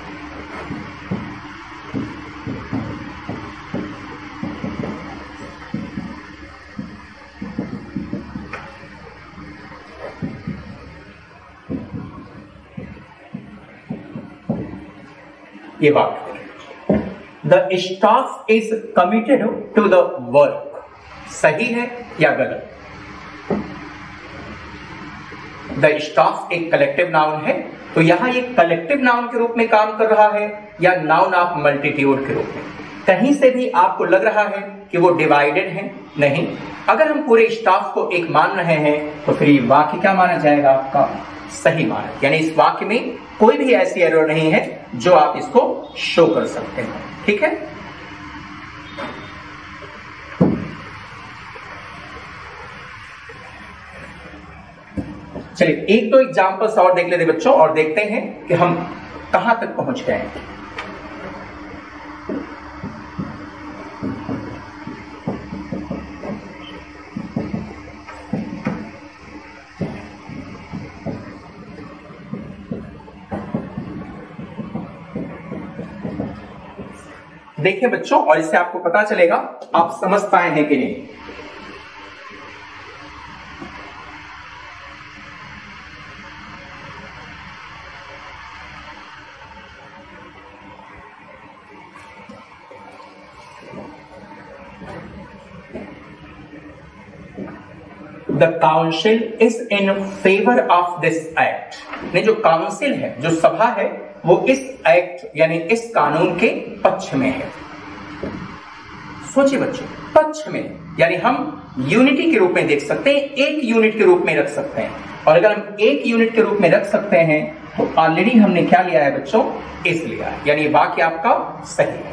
ये वाक्य, the staff is committed to the work, सही है या गलत? द स्टाफ एक कलेक्टिव नाउन है, तो यहां ये कलेक्टिव नाउन के रूप में काम कर रहा है या नाउन ऑफ मल्टीट्यूड के रूप में? कहीं से भी आपको लग रहा है कि वो डिवाइडेड है? नहीं। अगर हम पूरे स्टाफ को एक मान रहे हैं तो फिर ये वाक्य क्या माना जाएगा? आपका सही माना, यानी इस वाक्य में कोई भी ऐसी एरर नहीं है जो आप इसको शो कर सकते हैं। ठीक है, चलिए एक दो एग्जांपल्स और देख लेते बच्चों, और देखते हैं कि हम कहां तक पहुंच गए हैं। देखिए बच्चों, और इससे आपको पता चलेगा आप समझ पाए हैं कि नहीं। The council is in favour of this act. ने जो काउंसिल है, जो सभा है, वो इस एक्ट यानी इस कानून के पक्ष में है। सोचिए बच्चों, पक्ष में यानी हम यूनिटी के रूप में देख सकते हैं, एक यूनिट के रूप में रख सकते हैं। और अगर हम एक यूनिट के रूप में रख सकते हैं तो ऑलरेडी हमने क्या लिया है बच्चों, इस लिया है, यानी वाक्य आपका सही है।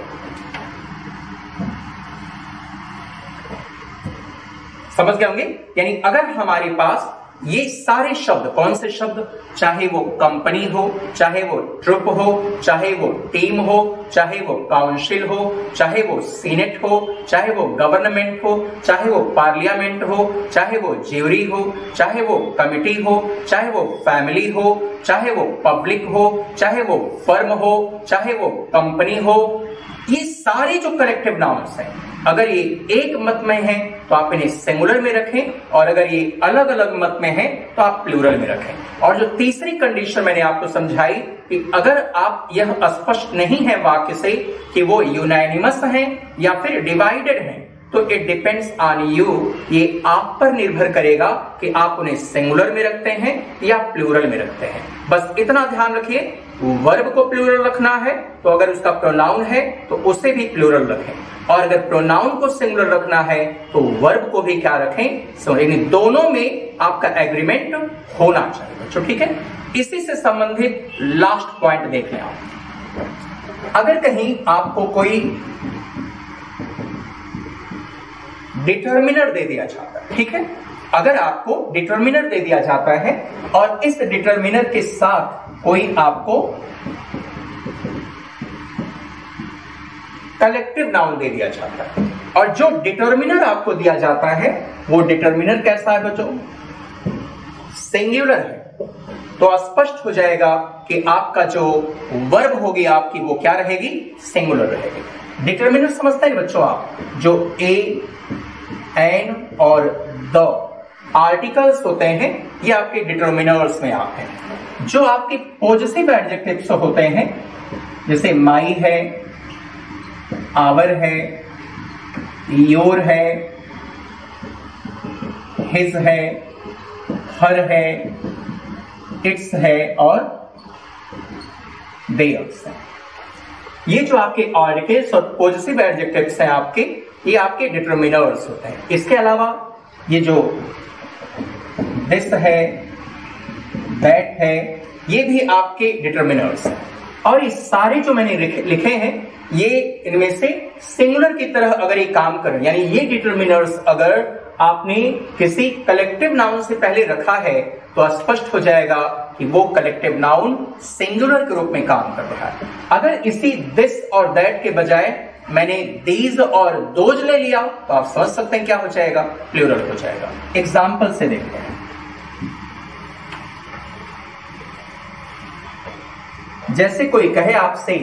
समझ गए होंगे? यानी अगर हमारे पास ये सारे शब्द, कौन से शब्द, चाहे वो कंपनी हो, चाहे वो ट्रुप हो, चाहे वो टीम हो, चाहे वो काउंसिल हो, चाहे वो सीनेट हो, चाहे वो गवर्नमेंट हो, चाहे वो पार्लियामेंट हो, चाहे वो ज्यूरी हो, चाहे वो कमिटी हो, चाहे वो फैमिली हो, चाहे वो पब्लिक हो, चाहे वो फर्म हो, चाहे वो कंपनी हो, ये सारे जो कलेक्टिव नाउन्स हैं, अगर ये एक मत में है तो आप इन्हें सिंगुलर में रखें, और अगर ये अलग अलग मत में है तो आप प्लूरल में रखें। और जो तीसरी कंडीशन मैंने आपको समझाई कि अगर आप यह स्पष्ट नहीं है वाक्य से कि वो यूनानिमस हैं या फिर डिवाइडेड हैं, तो इट डिपेंड्स ऑन यू, ये आप पर निर्भर करेगा कि आप उन्हें सिंगुलर में रखते हैं या प्लूरल में रखते हैं। बस इतना ध्यान रखिए, वर्ब को प्लूरल रखना है तो अगर उसका प्रोनाउन है तो उसे भी प्लूरल रखें, और अगर प्रोनाउन को सिंगुलर रखना है तो वर्ब को भी क्या रखें, इन दोनों में आपका एग्रीमेंट होना चाहिए बच्चों। ठीक है, इसी से संबंधित लास्ट पॉइंट देख लें आप। अगर कहीं आपको कोई डिटर्मिनर दे दिया जाता है, ठीक है, अगर आपको डिटर्मिनर दे दिया जाता है और इस डिटर्मिनर के साथ कोई आपको कलेक्टिव नाउन दे दिया जाता है, और जो डिटर्मिनर आपको दिया जाता है वो डिटर्मिनर कैसा है बच्चों, सिंगुलर है, तो स्पष्ट हो जाएगा कि आपका जो वर्ब होगी आपकी वो क्या रहेगी, सिंगुलर रहेगी। डिटर्मिनर समझते हैं बच्चों आप, जो ए, एन और द आर्टिकल्स होते हैं ये आपके डिटर्मिनर्स में आते हैं। जो आपके पॉजिटिव एडजेक्टिव्स होते हैं जैसे माई है, आवर है, योर है, हिज है, हर है, इट्स है और देयर्स है, ये जो आपके आर्टिकल्स और पॉजिटिव एडजेक्टिव्स हैं आपके, ये आपके डिटर्मिनर्स होते हैं। इसके अलावा ये जो दिस है, दैट है, ये भी आपके डिटर्मिनर्स हैं। और ये सारे जो मैंने लिखे हैं ये इनमें से सिंगुलर की तरह अगर ये काम करें, यानी ये डिटर्मिनर्स अगर आपने किसी कलेक्टिव नाउन से पहले रखा है तो स्पष्ट हो जाएगा कि वो कलेक्टिव नाउन सिंगुलर के रूप में काम कर रहा है। अगर इसी दिस और दैट के बजाय मैंने दीज और दोज ले लिया तो आप समझ सकते हैं क्या हो जाएगा, प्लूरल हो जाएगा। एग्जाम्पल से देखते हैं। जैसे कोई कहे आपसे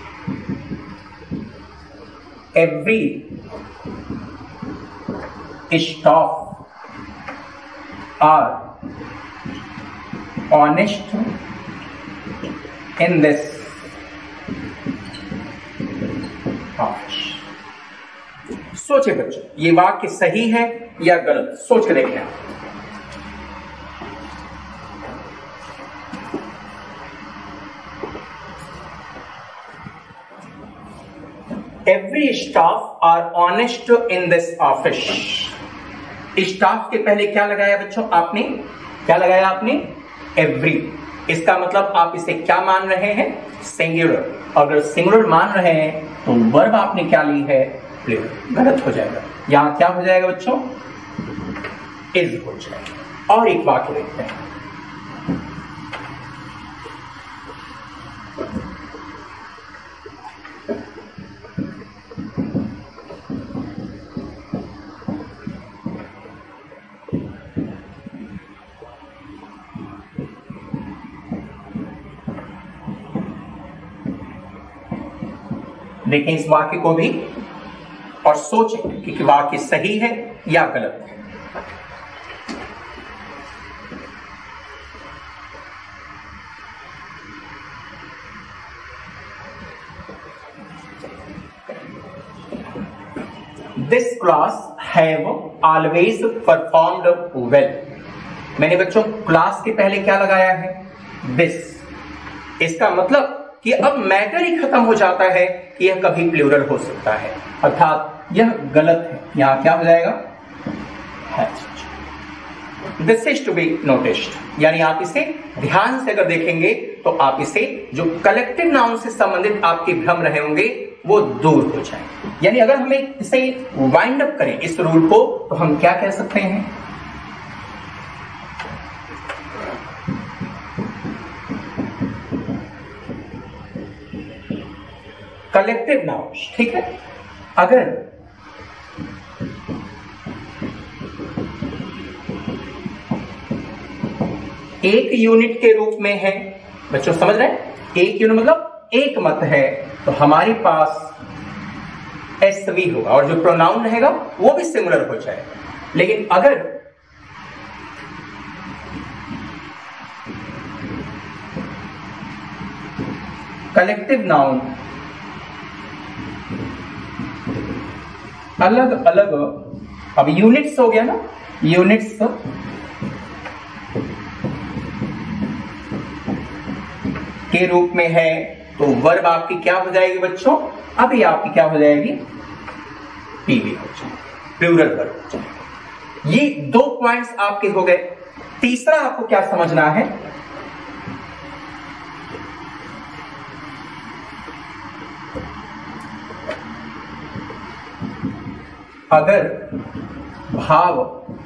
every staff are honest in this office. सोचे बच्चों, ये वाक्य सही है या गलत, सोच के देखें आप। Every staff are honest in this office. Staff के पहले क्या लगाया बच्चों आपने, क्या लगाया आपने, एवरी। इसका मतलब आप इसे क्या मान रहे हैं, सिंगुलर। अगर सिंगुलर मान रहे हैं तो वर्ब आपने क्या ली है, प्लूरल। गलत हो जाएगा, यहां क्या हो जाएगा बच्चों, इज हो जाएगा। और एक वाक्य देखते हैं। देखें इस वाक्य को भी और सोचें कि वाक्य सही है या गलत है। This class have always performed well. मैंने बच्चों क्लास के पहले क्या लगाया है? दिस। इसका मतलब कि अब मैटर ही खत्म हो जाता है कि यह कभी प्लूरल हो सकता है, अर्थात यह गलत है। यहां क्या हो जाएगा? This is to be noticed. यानी आप इसे ध्यान से अगर देखेंगे तो आप इसे जो कलेक्टिव नाउन से संबंधित आपके भ्रम रहे होंगे वो दूर हो जाए। यानी अगर हमें इसे वाइंड अप करें इस रूल को, तो हम क्या कह सकते हैं? कलेक्टिव नाउन, ठीक है। अगर एक यूनिट के रूप में है, बच्चों समझ रहे हैं? एक यूनिट मतलब एक मत है, तो हमारे पास एसवी होगा और जो प्रोनाउन रहेगा वो भी सिंगुलर हो जाए। लेकिन अगर कलेक्टिव नाउन अलग अलग, अब यूनिट्स हो गया ना, यूनिट्स के रूप में है, तो वर्ब आपकी क्या हो जाएगी बच्चों? अभी आपकी क्या हो जाएगी? पीवी हो जाएगी, प्लूरल वर्ब हो जाएगी। ये 2 पॉइंट्स आपके हो गए। तीसरा आपको क्या समझना है? अगर भाव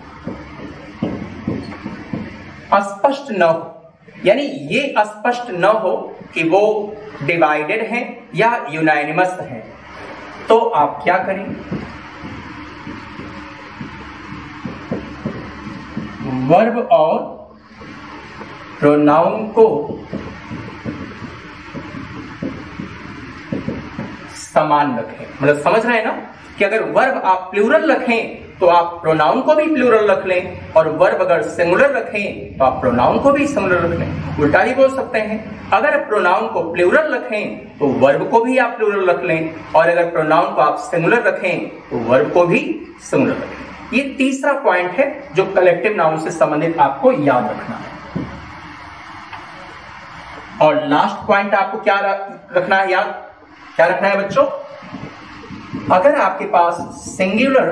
अस्पष्ट न हो, यानी ये स्पष्ट न हो कि वो डिवाइडेड है या यूनानिमस है, तो आप क्या करें? वर्ब और प्रोनाउन को समान रखें। मतलब समझ रहे हैं ना कि अगर वर्ब आप प्लूरल रखें तो आप प्रोनाउन को भी प्लूरल रख लें, और वर्ब अगर सिंगुलर रखें तो आप प्रोनाउन को भी सिंगुलर रख लें। उल्टा भी बोल सकते हैं, अगर प्रोनाउन को प्लूरल रखें तो वर्ब को भी आप प्लूरल रख लें, और अगर प्रोनाउन को आप सिंगुलर रखें तो वर्ब को भी सिंगुलर रखें। ये तीसरा पॉइंट है जो कलेक्टिव नाउन से संबंधित आपको याद रखना है। और लास्ट पॉइंट आपको क्या रखना है याद? क्या रखना है बच्चों? अगर आपके पास सिंगुलर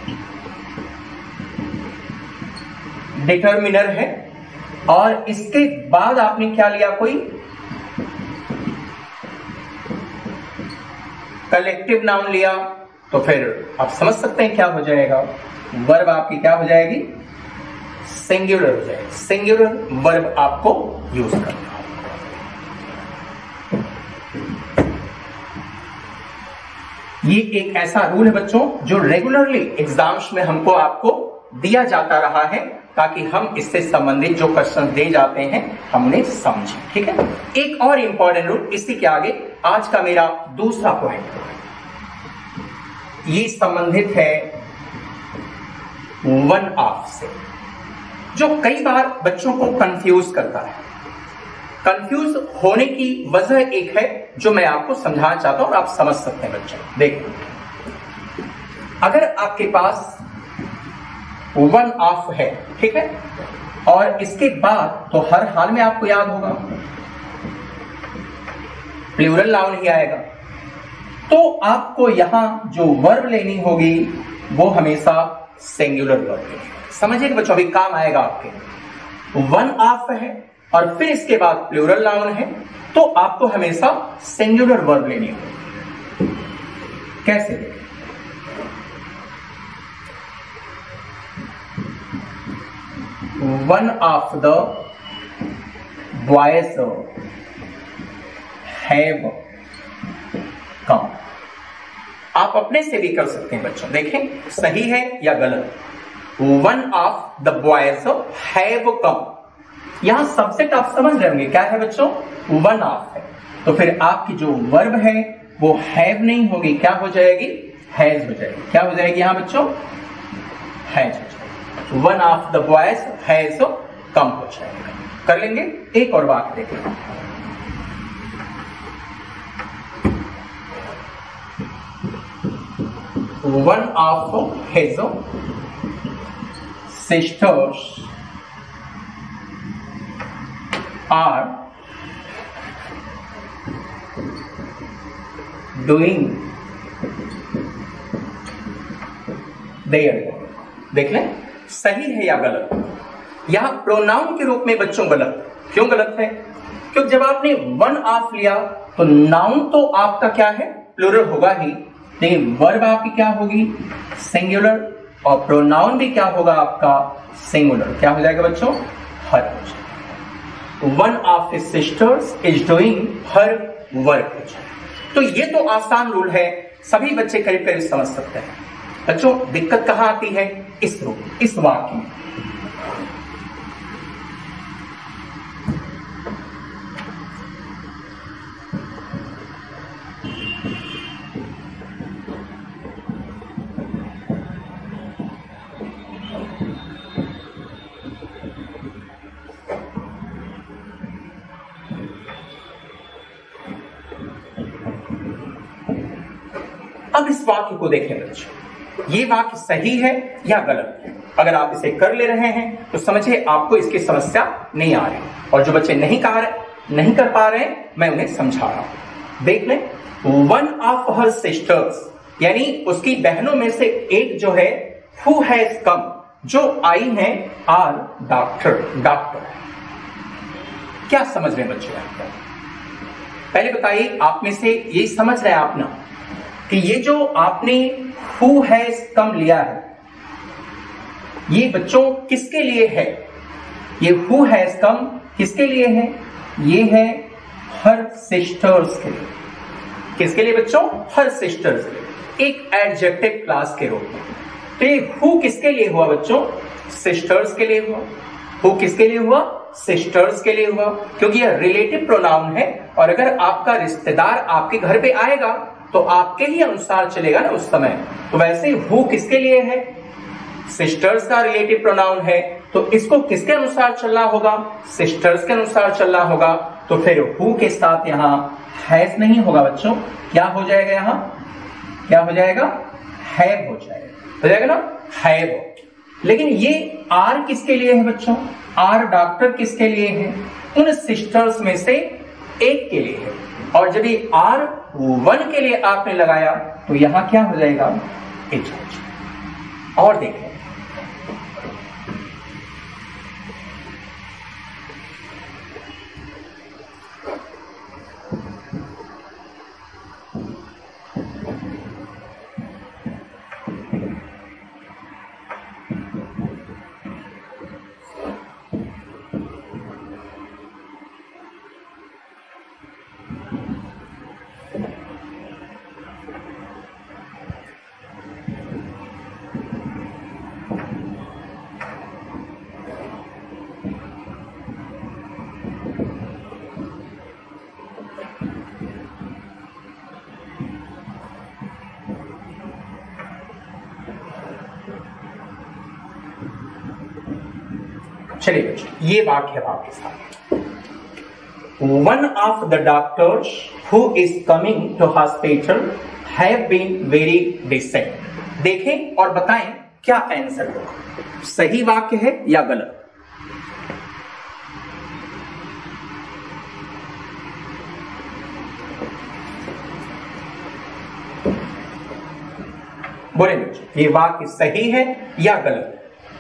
डिटर्मिनर है और इसके बाद आपने क्या लिया? कोई कलेक्टिव नाउन लिया, तो फिर आप समझ सकते हैं क्या हो जाएगा? वर्ब आपकी क्या हो जाएगी? सिंगुलर हो जाएगी। सिंगुलर वर्ब आपको यूज करना है। ये एक ऐसा रूल है बच्चों जो रेगुलरली एग्जाम्स में हमको आपको दिया जाता रहा है, ताकि हम इससे संबंधित जो क्वेश्चन दे जाते हैं हमने समझे। ठीक है। एक और इंपॉर्टेंट रूल इसी के आगे आज का मेरा दूसरा पॉइंट, ये संबंधित है वन ऑफ से, जो कई बार बच्चों को कंफ्यूज करता है। कंफ्यूज होने की वजह एक है जो मैं आपको समझाना चाहता हूं और आप समझ सकते हैं बच्चों। देखो, अगर आपके पास वन ऑफ है, ठीक है, और इसके बाद तो हर हाल में आपको याद होगा प्लूरल नाउन ही आएगा, तो आपको यहां जो वर्ब लेनी होगी वो हमेशा सिंगुलर वर्ब लेनी होगी। समझिए बच्चों, अभी काम आएगा आपके। वन ऑफ है और फिर इसके बाद प्लूरल नाउन है, तो आपको हमेशा सिंगुलर वर्ब लेनी होगी। कैसे? One of the boys have come. आप अपने से भी कर सकते हैं बच्चों, देखें सही है या गलत। One of the boys have come, यहां सबसेट आप समझ रहे होंगे क्या है बच्चों? वन ऑफ है, तो फिर आपकी जो वर्ब है वो हैव नहीं होगी, क्या हो जाएगी? हैज हो जाएगी। क्या हो जाएगी यहां बच्चों? हैज हो जाएगी। One of the boys has come हो जाएगा। कर लेंगे एक और बात देखें। one of his sisters are doing their work। देख लें सही है या गलत। यहां प्रोनाउन के रूप में बच्चों गलत। क्यों गलत है? क्योंकि जब आपने वन ऑफ लिया तो नाउन तो आपका क्या है, प्लूरल होगा ही, लेकिन वर्ब आपकी क्या होगी, सिंगुलर, और प्रोनाउन भी क्या होगा आपका, सिंगुलर। क्या हो जाएगा बच्चों, हर हो जाएगा। One of his sisters is doing her work हो जाएगा। तो ये तो आसान रूल है, सभी बच्चे करीब करीब समझ सकते हैं। बच्चों दिक्कत कहां आती है, इस रूल, इस वाक्य में। अब इस वाक्य को देखें बच्चों, ये वाक्य सही है या गलत है। अगर आप इसे कर ले रहे हैं तो समझिए आपको इसकी समस्या नहीं आ रही, और जो बच्चे नहीं कर पा रहे हैं मैं उन्हें समझा रहा हूं। देख लें, वन ऑफ हर सिस्टर्स, यानी उसकी बहनों में से एक जो है, हु हैज कम, जो आई है, आर डॉक्टर। क्या समझ रहे हैं बच्चों? पहले बताइए, आप में से ये समझ रहे हैं आप ना कि ये जो आपने हु हैज कम लिया है, ये बच्चों किसके लिए है? ये हु हैज कम किसके लिए है? ये है हर सिस्टर्स के लिए। किसके लिए बच्चों? हर सिस्टर्स के लिए, एक एडजेक्टिव क्लास के रूप में। तो ये हु किसके लिए हुआ बच्चों? सिस्टर्स के लिए हुआ। हु किसके लिए हुआ? सिस्टर्स के लिए हुआ, क्योंकि यह रिलेटिव प्रोनाउन है, और अगर आपका रिश्तेदार आपके घर पे आएगा तो आपके ही अनुसार चलेगा ना उस समय। तो वैसे हु किसके लिए है? सिस्टर्स का रिलेटिव प्रोनाउन है, तो इसको किसके अनुसार चलना होगा? सिस्टर्स के अनुसार चलना होगा। तो फिर हु के साथ यहां हैज नहीं होगा बच्चों, क्या हो जाएगा? यहां क्या हो जाएगा? हैव हो जाएगा। हो जाएगा ना, हैव। लेकिन ये आर किसके लिए है बच्चों? आर डॉक्टर किसके लिए है? उन सिस्टर्स में से एक के लिए है। और जब ये आर वन के लिए आपने लगाया तो यहां क्या हो जाएगा? एच हो जाएगा। और देखें, चलिए बच्चों, ये वाक्य है आपके साथ। One of the doctors who is coming to hospital have been very decent. देखें और बताएं क्या आंसर होगा, सही वाक्य है या गलत? बोले बच्चों, ये वाक्य सही है या गलत?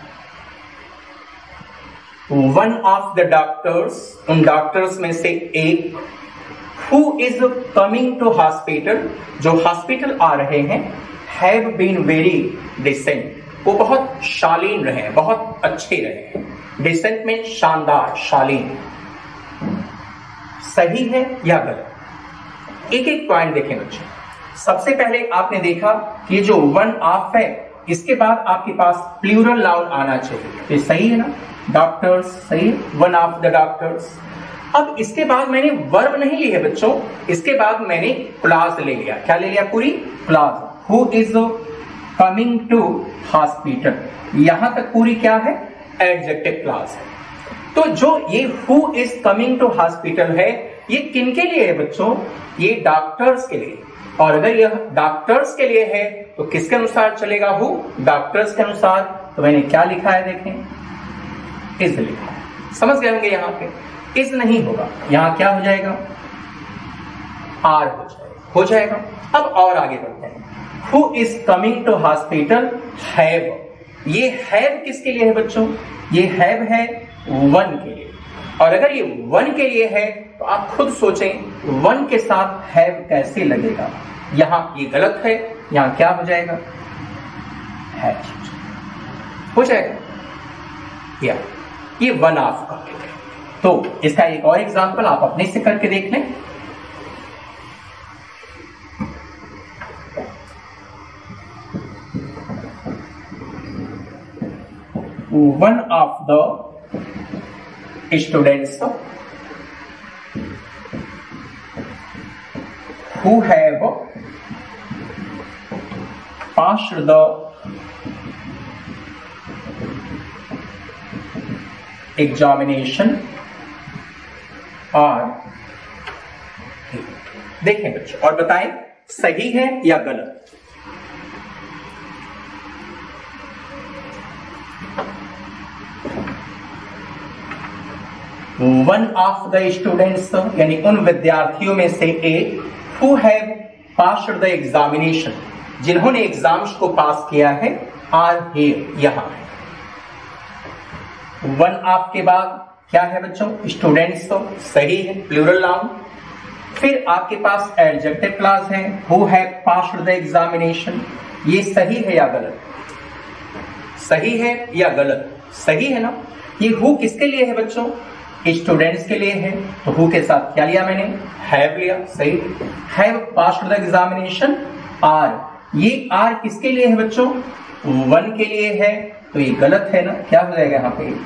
वन ऑफ द डॉक्टर्स, उन डॉक्टर्स में से एक, who is coming to hospital, जो हॉस्पिटल आ रहे हैं, हैव बीन वेरी डिसेंट, वो बहुत शालीन रहे, बहुत अच्छे रहे। डिसेंट में शानदार, शालीन। सही है या गलत? एक एक पॉइंट देखें बच्चों। सबसे पहले आपने देखा कि ये जो वन ऑफ है, इसके बाद आपके पास प्लूरल नाउन आना चाहिए, ये सही है ना? डॉक्टर्स सही, वन ऑफ द डॉक्टर्स। अब इसके बाद मैंने वर्ब नहीं ली है बच्चों, इसके बाद मैंने क्लॉज ले लिया। क्या ले लिया? पूरी clause. Who is coming to hospital, यहां तक पूरी क्या है? एडजेक्टिव क्लॉज है। तो जो ये who is coming to hospital है, ये किनके लिए है बच्चों? ये डॉक्टर्स के लिए। और अगर यह डॉक्टर्स के लिए है तो किसके अनुसार चलेगा? हु, डॉक्टर्स के अनुसार। तो मैंने क्या लिखा है देखें, इज लिखा है। समझ गए होंगे यहाँ पे इज नहीं होगा, यहाँ क्या हो जाएगा? आर हो जाएगा। अब और आगे बढ़ते हैं। Who is coming to hospital? Have. ये हैव किसके लिए है बच्चों? ये हैव है वन के लिए। और अगर ये वन के लिए है तो आप खुद सोचें वन के साथ हैव कैसे लगेगा। यहां ये गलत है, यहां क्या हो जाएगा? हैव हो जाएगा। या ये वन ऑफ का। तो इसका एक और एग्जांपल आप अपने से करके देख लें। One of the students who have passed the examination are, देखें बच्चों और बताएं सही है या गलत। वन ऑफ द स्टूडेंट्स यानी उन विद्यार्थियों में से एक who have passed the examination, जिन्होंने एग्जाम्स को पास किया है, आर हियर, यहां है। वन ऑफ के बाद क्या है बच्चों? स्टूडेंट्स, तो सही है, प्लूरल नाउन। फिर आपके पास एडजेक्टिव क्लॉज है, who have passed the examination. ये सही है या गलत? सही है या गलत? सही है ना। ये हु किसके लिए है बच्चों? स्टूडेंट्स के लिए है। तो हु के साथ क्या लिया मैंने? हैव लिया, सही। Have passed the examination, are. ये आर किसके लिए है बच्चों? वन के लिए है। तो ये गलत है ना, क्या हो जाएगा यहां पे?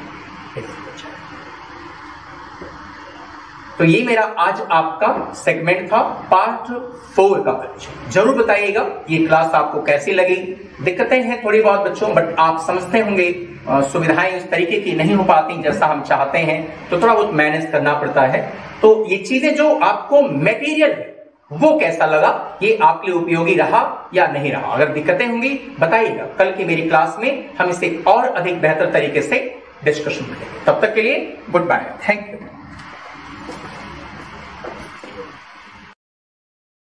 तो ये मेरा आज आपका सेगमेंट था पार्ट 4 का। बच्चों जरूर बताइएगा ये क्लास आपको कैसी लगी। दिक्कतें हैं थोड़ी बहुत बच्चों, बट आप समझते होंगे सुविधाएं उस तरीके की नहीं हो पाती जैसा हम चाहते हैं, तो थोड़ा बहुत मैनेज करना पड़ता है। तो ये चीजें जो आपको मटेरियल है वो कैसा लगा, ये आपके लिए उपयोगी रहा या नहीं रहा। अगर दिक्कतें होंगी बताइएगा, कल की मेरी क्लास में हम इसे और अधिक बेहतर तरीके से डिस्कशन करेंगे। तब तक के लिए गुड बाय, थैंक यू।